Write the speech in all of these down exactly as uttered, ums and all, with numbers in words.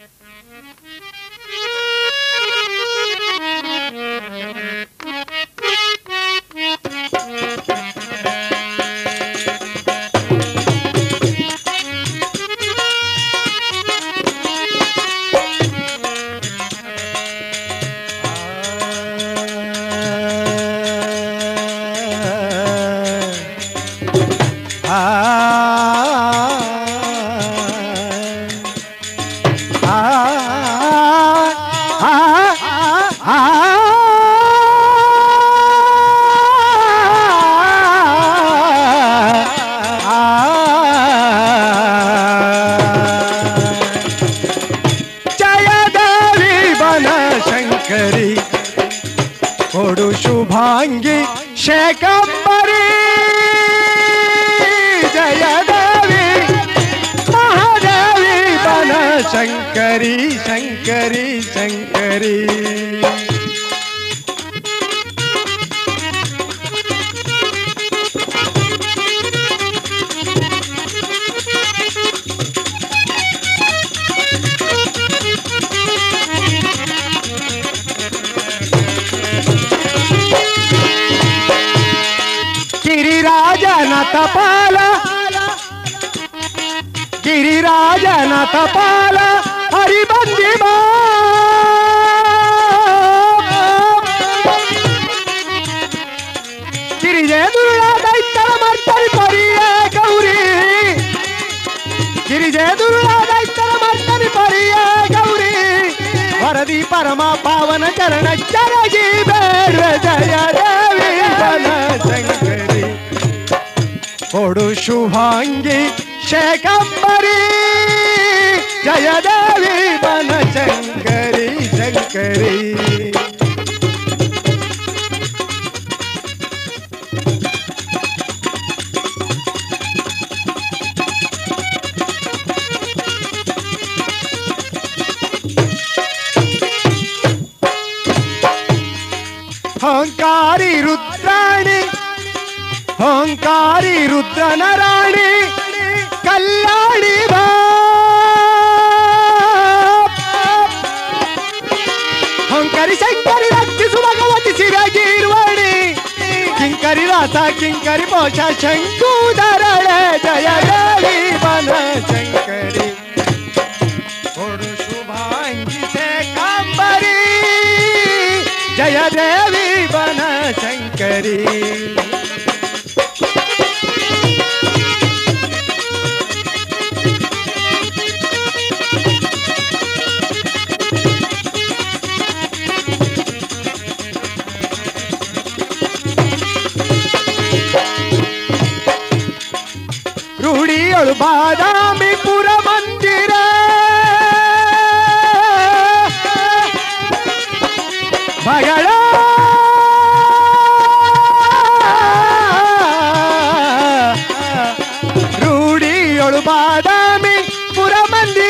शुभांगी शेकंबरी जय देवी महादेवी बन शंकरी शंकरी शंकरी। तपाल गिरिराजन तपाल हरिबंदी गिरिजे दुर्गा दैत्य मर्तरी परिये गौरी गिरिजे दुर्गा दैत्य मर्तरी परिये गौरी वरदी परमा पावन चरण चरगी बेड़ जय देवी बन शंकरी कोडु शुभांगी शेकंबरी जय देवी बन शंकरी शंकरी। ओंकारी रुद्राणी ओंकारी रुद्र नारायणी कल्याणी ओंकारी शंकरी रक्ति सुभगवती शिवगीर्वाणी किंकरी राधा किंकरी पोषा शंकुधरण जय देवी बन शंकरी कोडु शुभांगी शेकंबरी जय देवी बन शंकरी। रूढ़ियों बादामी पुर मंदिर भगड़ा रूढ़ियों बादामी पुर मंदिर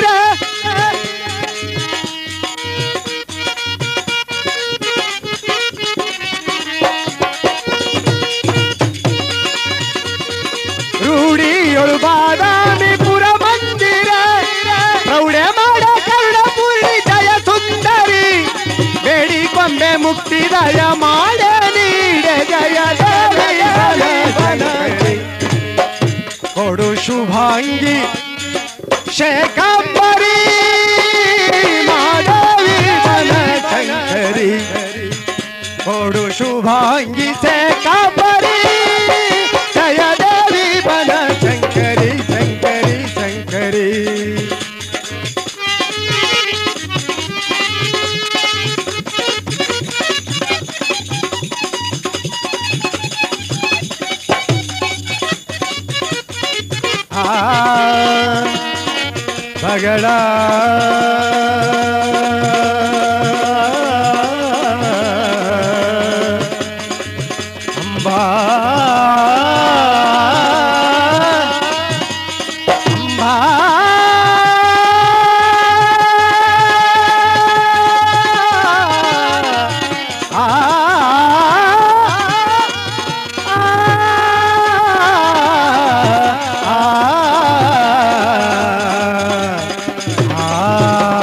बादामी पुर मंदिर प्रौढ़ माड़ करुणपूर्णि जय सुंदरी बेड़ी ಕೊಂಬೆ मुक्ति दय माड़े नीड़े जय देवी बन शंकरी कोडु शुभांगी शेकंबरी महादेवी बन शंकरी कोडु शुभांगी शेकंबरी जय देवी बन शंकरी शंकरी शंकरी। भगड़ा अम्बा अम्बा आ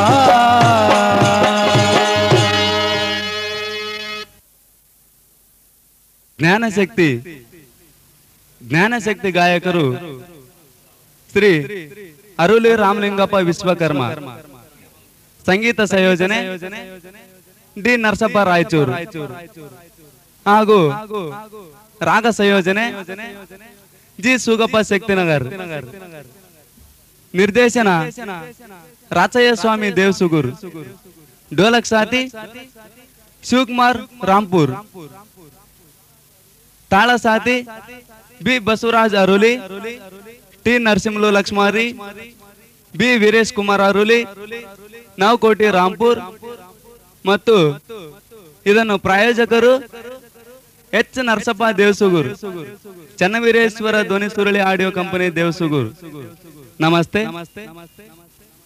ಜ್ಞಾನಶಕ್ತಿ ಜ್ಞಾನಶಕ್ತಿ ಗಾಯಕರು ಶ್ರೀ ಅರುಳಿ ರಾಮಲಿಂಗಪ್ಪ ವಿಶ್ವಕರ್ಮ. ಸಂಗೀತ ಸಂಯೋಜನೆ ಡಿ ನರಸಪ್ಪ ರಾಯಚೂರು ಹಾಗೂ ರಾಗ ಸಂಯೋಜನೆ ಜಿ ಸುಗಪ್ಪ ಶಕ್ತಿನಗರ್. ನಿರ್ದೇಶನ ರಾಚಯ್ಯ ಸ್ವಾಮಿ ದೇವಸುಗೂರ್. ಢೋಲಕ್ ಸಾತಿ ಶಿವಕುಮಾರ್ ರಾಂಪುರ್. ತಾಳ ಸಾತಿ ಬಿ ಬಸವರಾಜ್ ಅರುಳಿ, ಟಿ ನರಸಿಂಹಲು ಲಕ್ಷ್ಮಾರಿ, ಬಿ ವೀರೇಶ್ ಕುಮಾರ್ ಅರುಳಿ, ನಾವ್ಕೋಟಿ ರಾಂಪುರ್. ಮತ್ತು ಇದನ್ನು ಪ್ರಾಯೋಜಕರು ಎಚ್ ನರಸಪ್ಪ ದೇವಸುಗೂರ್, ಚನ್ನವೀರೇಶ್ವರ ಧ್ವನಿ ಸುರುಳಿ ಆಡಿಯೋ ಕಂಪನಿ ದೇವಸುಗೂರ್. ನಮಸ್ತೆ.